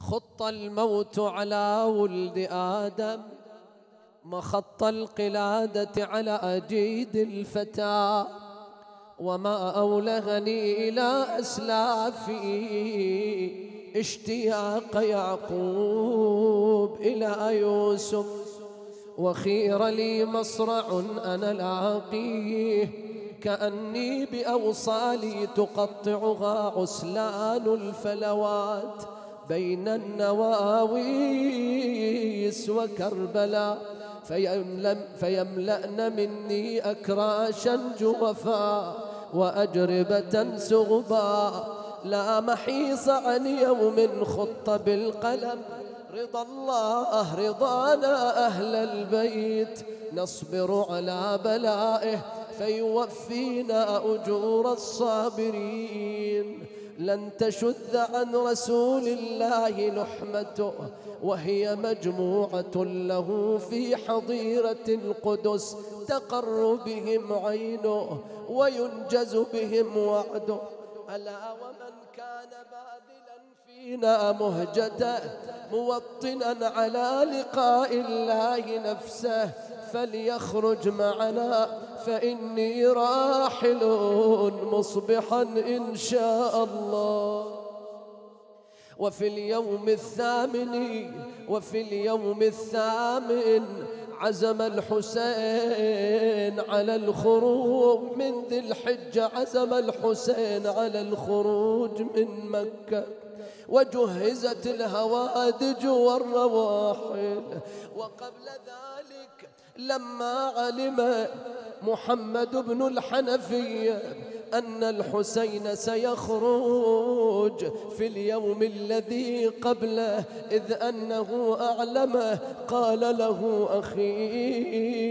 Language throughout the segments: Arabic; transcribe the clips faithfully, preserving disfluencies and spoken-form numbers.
خط الموت على ولد آدم، مخط القلادة على أجيد الفتى، وما أولغني إلى أسلافي اشتياق يعقوب إلى يوسف، وخير لي مصرع أنا لاقيه، كأني بأوصالي تقطعها عسلان الفلوات بين النواويس وكربلاء، فيملأن مني أكراشا جوفا وأجربة سغبا، لا محيص عن يوم خط بالقلم، رضا الله رضانا أهل البيت، نصبر على بلائه فيوفينا أجور الصابرين، لن تشذ عن رسول الله لحمته وهي مجموعة له في حظيرة القدس، تقر بهم عينه وينجز بهم وعده، ألا ومن كان باذلا فينا مهجته موطنا على لقاء الله نفسه فليخرج معنا، فإني راحل مصبحا إن شاء الله. وفي اليوم الثامن وفي اليوم الثامن عزم الحسين على الخروج من ذي الحجة، عزم الحسين على الخروج من مكة، وجهزت الهوادج والرواحل. وقبل ذلك لما علم محمد بن الحنفية أن الحسين سيخرج في اليوم الذي قبله، إذ أنه أعلمه قال له: أخي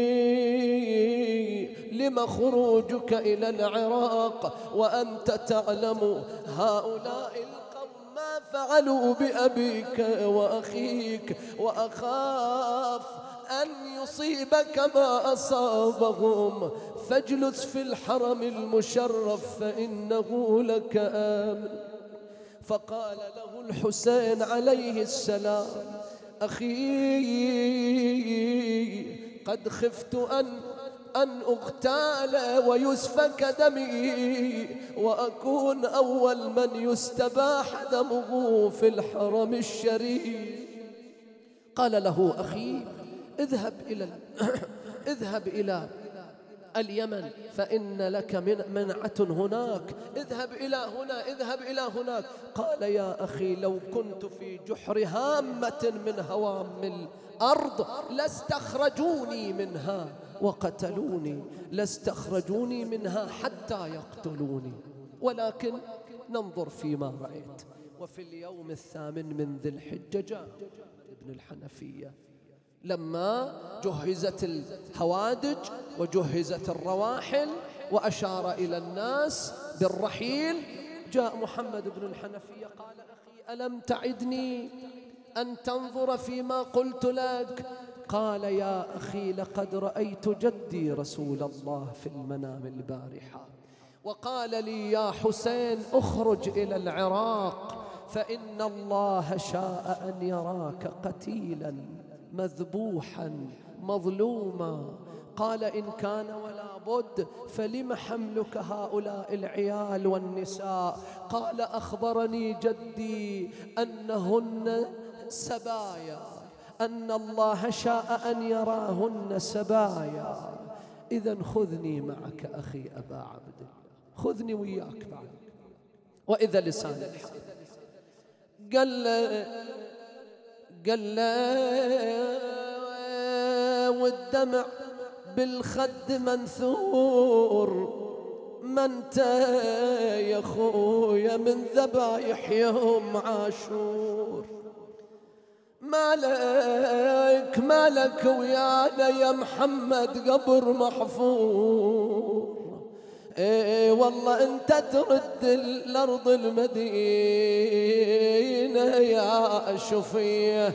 لم خروجك إلى العراق وأنت تعلم هؤلاء القوم ما فعلوا بأبيك وأخيك، وأخاف أن يصيبك ما أصابهم، فاجلس في الحرم المشرف فإنه لك آمن. فقال له الحسين عليه السلام: أخي قد خفت أن أن أغتال ويسفك دمي وأكون أول من يستباح دمه في الحرم الشريف. قال له: أخي اذهب إلى اذهب إلى اليمن فإن لك منعة هناك، اذهب إلى هنا اذهب إلى هناك. قال: يا أخي لو كنت في جحر هامة من هوام الأرض لاستخرجوني منها وقتلوني، لاستخرجوني منها حتى يقتلوني، ولكن ننظر فيما رأيت. وفي اليوم الثامن من ذي الحجة جاء ابن الحنفية لما جهزت الهوادج وجهزت الرواحل وأشار إلى الناس بالرحيل، جاء محمد بن الحنفية قال: أخي ألم تعدني أن تنظر فيما قلت لك؟ قال: يا أخي لقد رأيت جدي رسول الله في المنام البارحة وقال لي: يا حسين اخرج إلى العراق فإن الله شاء أن يراك قتيلا مذبوحا مظلوما. قال: إن كان ولا بد فلم حملك هؤلاء العيال والنساء؟ قال: أخبرني جدي أنهن سبايا، أن الله شاء أن يراهن سبايا. إذن خذني معك أخي أبا عبد الله، خذني وياك بعد. وإذا لسان الحال قال له قال له والدمع بالخد منثور: ما انت يا خويا من ذبايح يوم عاشور، مالك مالك ويانا يا محمد قبر محفور، ايه والله انت ترد الارض المدينة يا شفيه.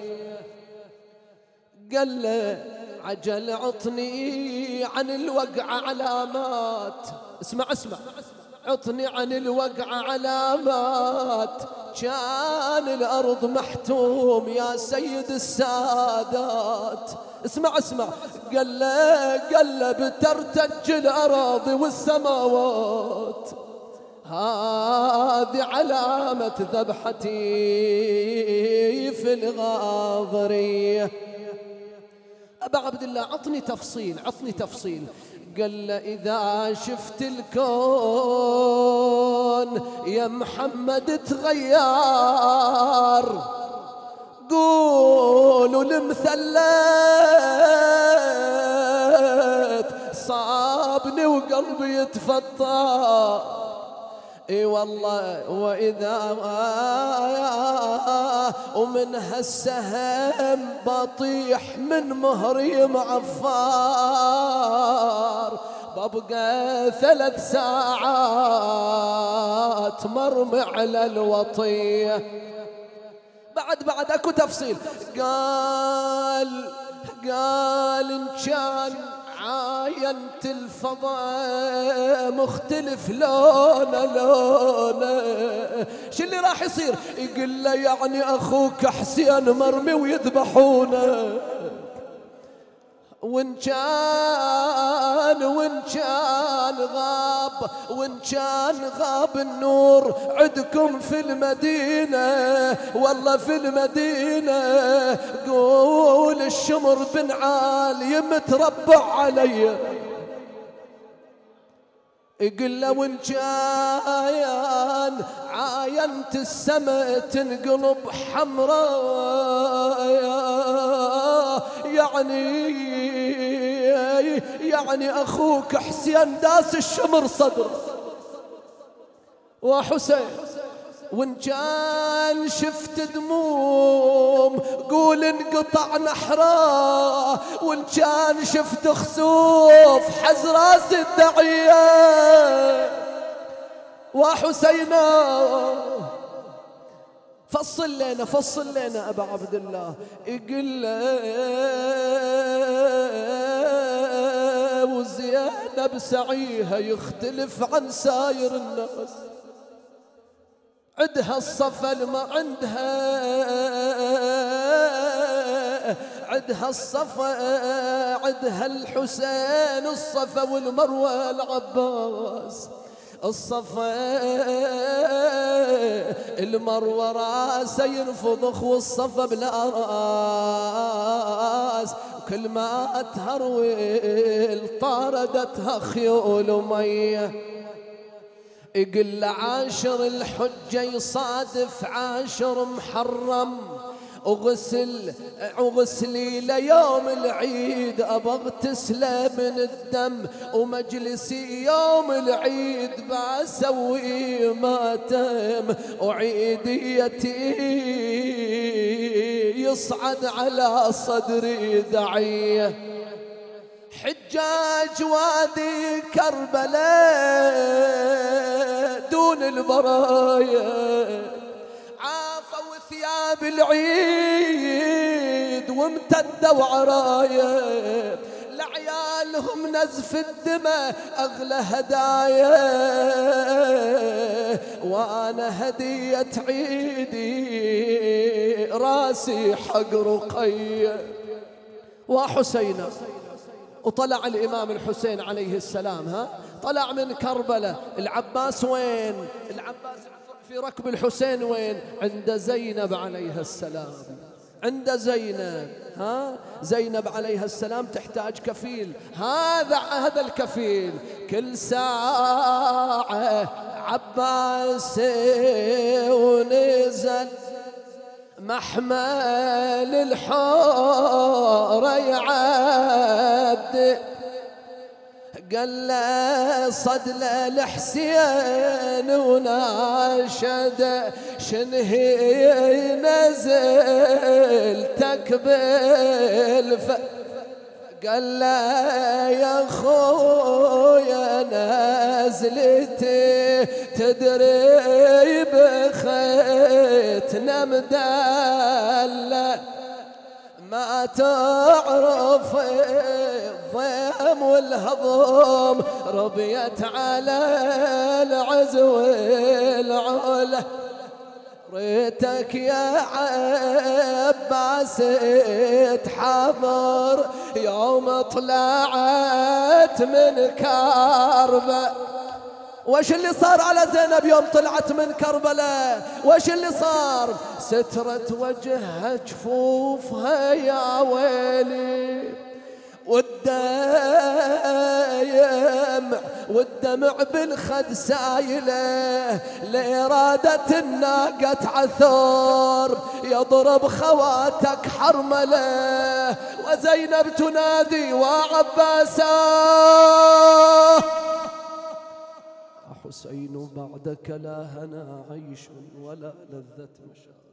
قال له: عجل عطني عن الوقعة علامات. اسمع اسمع عطني عن الوقع علامات، كان الأرض محتوم يا سيد السادات. اسمع اسمع، قال له قال له بترتج الأراضي والسماوات، هذه علامة ذبحتي في الغاضرية. أبا عبد الله عطني تفصيل، عطني تفصيل. قال له إذا شفت الكون يا محمد تغير، قولوا المثلث صابني وقلبي يتفطر. اي والله وإذا ومن هالسهم بطيح من مهري معفار، ببقى ثلاث ساعات مرمي على الوطية. بعد بعد اكو تفصيل. قال قال ان كان عاينت الفضاء مختلف لونه لونه، شو اللي راح يصير؟ يقول له يعني اخوك حسين مرمي ويذبحونه، وإن كان وإن كان غاب وإن كان غاب النور عندكم في المدينة، والله في المدينة قول الشمر بن عالي متربع علي. يقول له وإن كان عاينت السماء تنقلب حمراء، يعني يعني أخوك حسين داس الشمر صدر وحسين. وإن كان شفت دموم قول انقطع نحراه، وإن كان شفت خسوف حز راس الدعية وحسينا. فصل لنا فصل لنا أبا عبد الله. يقول له وزينب سعيها يختلف عن ساير الناس، عندها الصفا ما عندها عندها الصفا عندها الحسين الصفا والمروة العباس. الصفا المروة راسه ينفضخ والصفا بلا راس، وكل ما تهرول طاردتها خيول مية. يقول عاشر الحجة يصادف عاشر محرم، وغسل وغسلي ليوم العيد أبى اغتسله من الدم، ومجلسي يوم العيد بسوي ماتم، وعيديتي يصعد على صدري دعية. حجاج وادي كربلاء دون البرايا عافوا ثياب العيد وامتدوا عرايا، لعيالهم نزف الدماء أغلى هدايا، وأنا هدية عيدي راسي حق رقية وحسينا. وطلع الإمام الحسين عليه السلام، ها طلع من كربلاء. العباس وين؟ العباس في ركب الحسين وين؟ عند زينب عليها السلام، عند زينب. ها زينب عليها السلام تحتاج كفيل، هذا هذا الكفيل كل ساعة عباس ونزل محمل الحور يعد، قال له صد له الحسين وناشد شنهي نزلتك بالف، قال له يا خويا نزلتي تدري بخيتنا مدلة، ما تعرف الضيم والهضم، ربيت على العز والعلا. ريتك يا عباس تحضر يوم طلعت من كربلاء. وش اللي صار على زينب يوم طلعت من كربلاء؟ وش اللي صار؟ سترت وجهها جفوفها يا ويلي، والدمع والدمع بالخد سايله، لإرادة الناقة عثور يضرب خواتك حرمله. وزينب تنادي وعباسا حسين بعدك لا هنا عيش ولا لذة مشاعر.